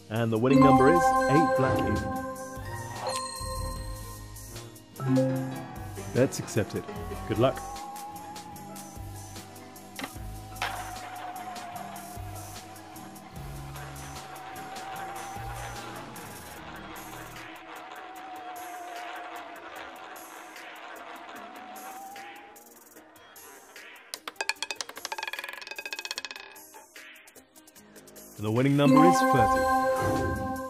And the winning number is 8 black even. That's accepted. Good luck. And the winning number is 30.